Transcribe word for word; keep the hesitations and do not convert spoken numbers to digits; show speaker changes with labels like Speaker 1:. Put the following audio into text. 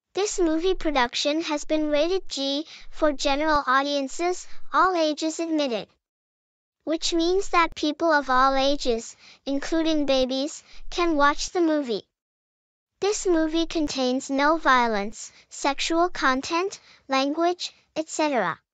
Speaker 1: This movie production has been rated G for general audiences, all ages admitted. Which means that people of all ages, including babies, can watch the movie. This movie contains no violence, sexual content, language, et cetera.